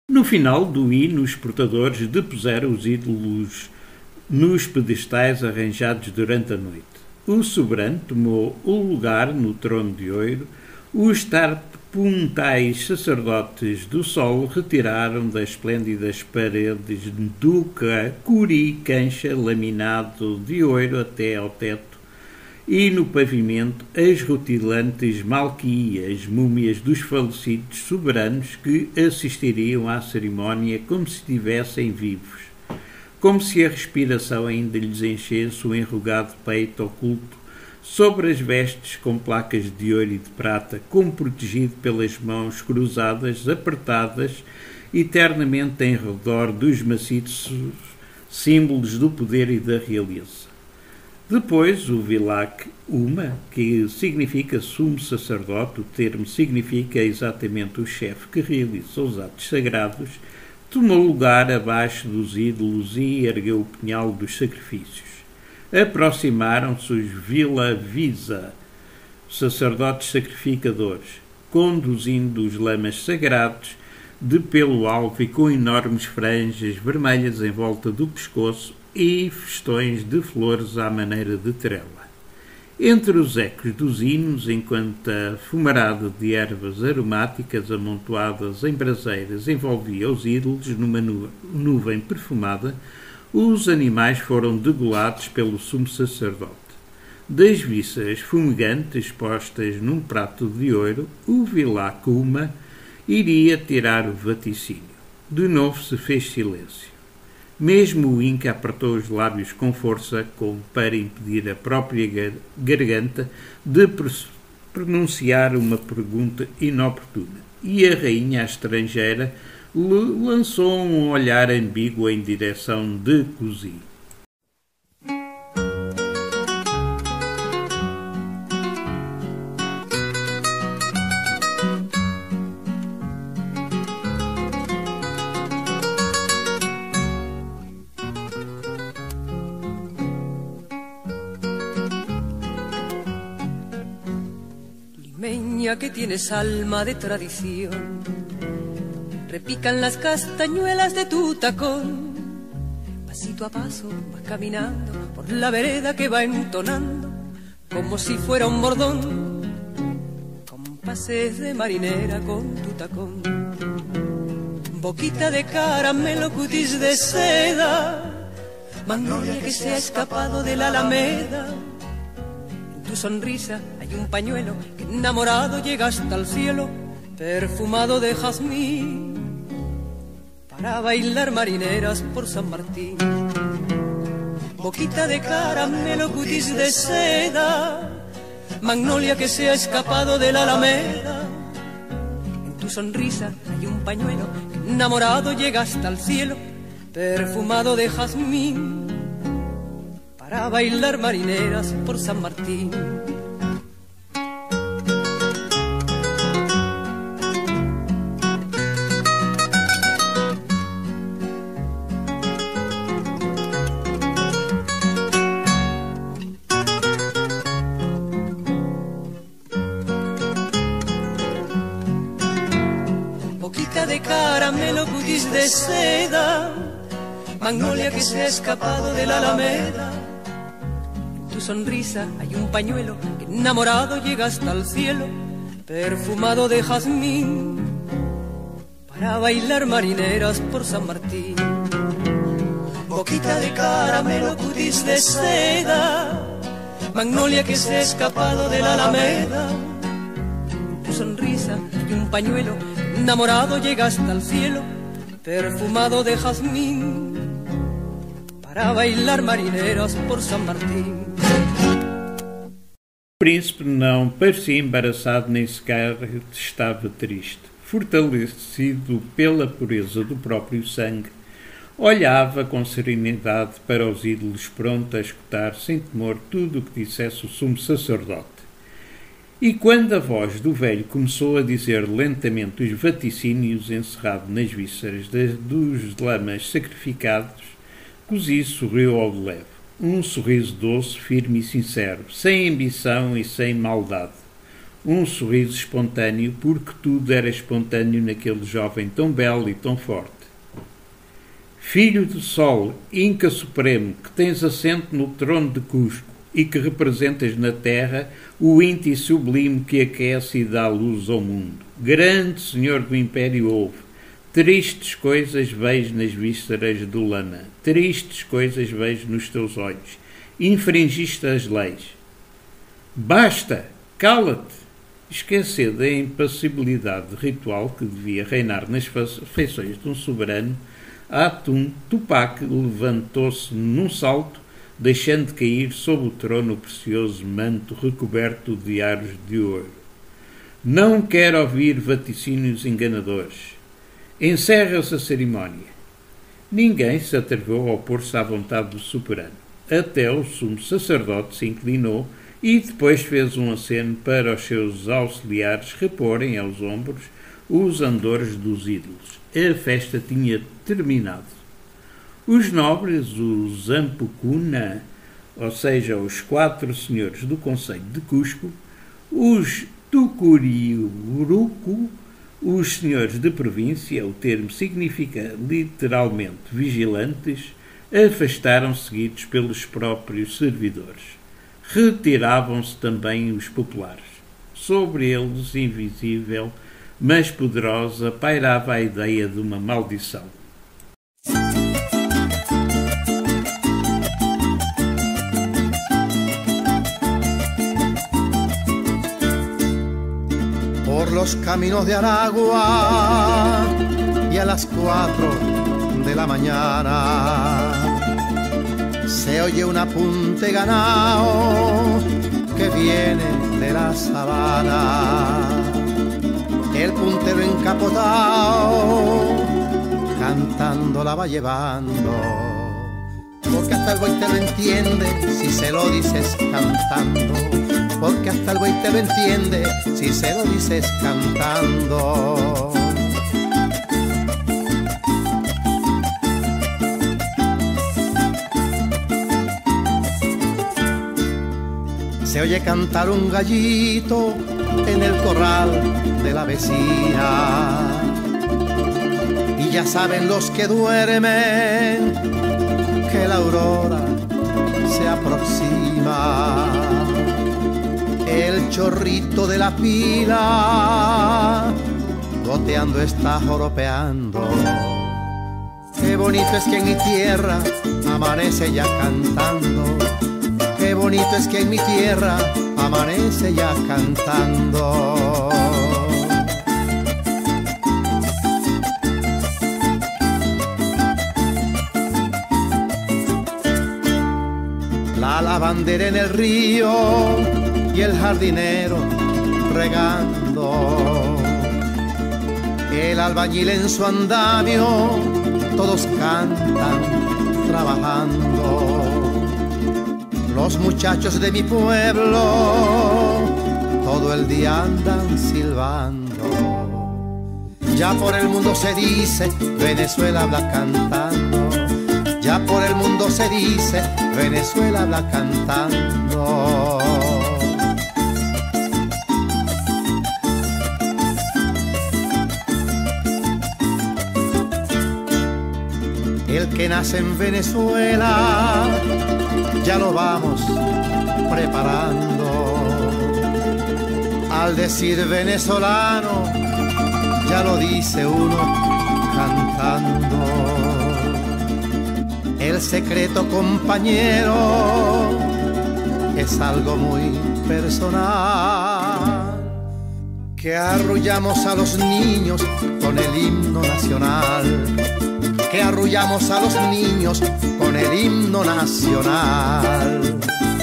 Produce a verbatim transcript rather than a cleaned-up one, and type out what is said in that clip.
No final do hino, os portadores depuseram os ídolos nos pedestais arranjados durante a noite. O soberano tomou o lugar no trono de ouro. Os tarpuntais sacerdotes do sol retiraram das esplêndidas paredes do curi cancha laminado de ouro até ao teto, e no pavimento as rutilantes malquias, múmias dos falecidos soberanos que assistiriam à cerimónia como se estivessem vivos, como se a respiração ainda lhes enchesse o enrugado peito oculto sobre as vestes com placas de ouro e de prata, como protegido pelas mãos cruzadas, apertadas, eternamente em redor dos maciços símbolos do poder e da realeza. Depois, o Vilak Uma, que significa sumo sacerdote, o termo significa exatamente o chefe que realiza os atos sagrados, tomou lugar abaixo dos ídolos e ergueu o punhal dos sacrifícios. Aproximaram-se os Vilavisa, sacerdotes sacrificadores, conduzindo os lamas sagrados de pelo alvo e com enormes franjas vermelhas em volta do pescoço e festões de flores à maneira de trela. Entre os ecos dos hinos, enquanto a fumarada de ervas aromáticas amontoadas em braseiras envolvia os ídolos numa nu nuvem perfumada, os animais foram degolados pelo sumo sacerdote. Das vísceras fumegantes postas num prato de ouro, o Vilak Uma iria tirar o vaticínio. De novo se fez silêncio. Mesmo o Inca apertou os lábios com força, como para impedir a própria garganta de pronunciar uma pergunta inoportuna. E a rainha estrangeira lançou um olhar ambíguo em direção de Cusi. Que tienes alma de tradición, repican las castañuelas de tu tacón, pasito a paso vas caminando por la vereda que va entonando como si fuera un bordón, compases de marinera con tu tacón, boquita de caramelo, cutis de seda, magnolia que se ha escapado de la alameda. Tu sonrisa hay un pañuelo que enamorado llega hasta el cielo, perfumado de jazmín, para bailar marineras por San Martín. Boquita de caramelo, cutis de seda, magnolia que se ha escapado de la alameda. En tu sonrisa hay un pañuelo que enamorado llega hasta el cielo, perfumado de jazmín, para bailar marineras por San Martín. Boquita de caramelo, cutis de seda, magnolia que se ha escapado de la alameda. Tu sonrisa hay un pañuelo que enamorado llega hasta el cielo, perfumado de jazmín, para bailar marineras por San Martín. Boquita de caramelo, cutis de seda, magnolia que se ha escapado de la alameda. Tu sonrisa hay un pañuelo que enamorado llega hasta el cielo, perfumado de jazmín, para bailar marineras por San Martín. O príncipe não parecia embaraçado nem sequer estava triste. Fortalecido pela pureza do próprio sangue, olhava com serenidade para os ídolos, pronto a escutar sem temor tudo o que dissesse o sumo sacerdote. E quando a voz do velho começou a dizer lentamente os vaticínios encerrado nas vísceras dos lamas sacrificados, Cusi sorriu ao de leve. Um sorriso doce, firme e sincero, sem ambição e sem maldade. um sorriso espontâneo, porque tudo era espontâneo naquele jovem tão belo e tão forte. Filho do Sol, Inca Supremo, que tens assento no trono de Cusco e que representas na terra o Inti sublime que aquece e dá luz ao mundo. Grande Senhor do Império houve, tristes coisas vejo nas vísceras do Lama, tristes coisas vejo nos teus olhos. Infringiste as leis. Basta! Cala-te! Esquecer da impassibilidade ritual que devia reinar nas feições de um soberano, Atum Tupac levantou-se num salto, deixando cair sob o trono o precioso manto recoberto de aros de ouro. Não quero ouvir vaticínios enganadores. Encerra-se a cerimónia. Ninguém se atreveu a opor-se à vontade do soberano. Até o sumo sacerdote se inclinou e depois fez um aceno para os seus auxiliares reporem aos ombros os andores dos ídolos. A festa tinha terminado. Os nobres, os Zampucuna, ou seja, os quatro senhores do Conselho de Cusco, os Tucuriurucu, os senhores de província, o termo significa literalmente vigilantes, afastaram-se seguidos pelos próprios servidores. Retiravam-se também os populares. Sobre eles, invisível, mas poderosa, pairava a ideia de uma maldição. Por los caminos de Aragua y a las cuatro de la mañana se oye un apunte ganao que viene de la sabana. El puntero encapotado cantando la va llevando, porque hasta el buey te lo entiende si se lo dices cantando, porque hasta el buey te lo entiende si se lo dices cantando. Se oye cantar un gallito en el corral de la vecina y ya saben los que duermen que la aurora se aproxima. El chorrito de la pila goteando está joropeando. Qué bonito es que en mi tierra amanece ya cantando. Qué bonito es que en mi tierra amanece ya cantando. La lavandera en el río y el jardinero regando, el albañil en su andamio, todos cantan trabajando. Los muchachos de mi pueblo todo el día andan silbando. Ya por el mundo se dice, Venezuela habla cantando. Ya por el mundo se dice, Venezuela habla cantando. El que nace en Venezuela ya lo vamos preparando. Al decir venezolano, ya lo dice uno cantando. El secreto, compañero, es algo muy personal, que arrullamos a los niños con el himno nacional, que arrullamos a los niños con el himno nacional.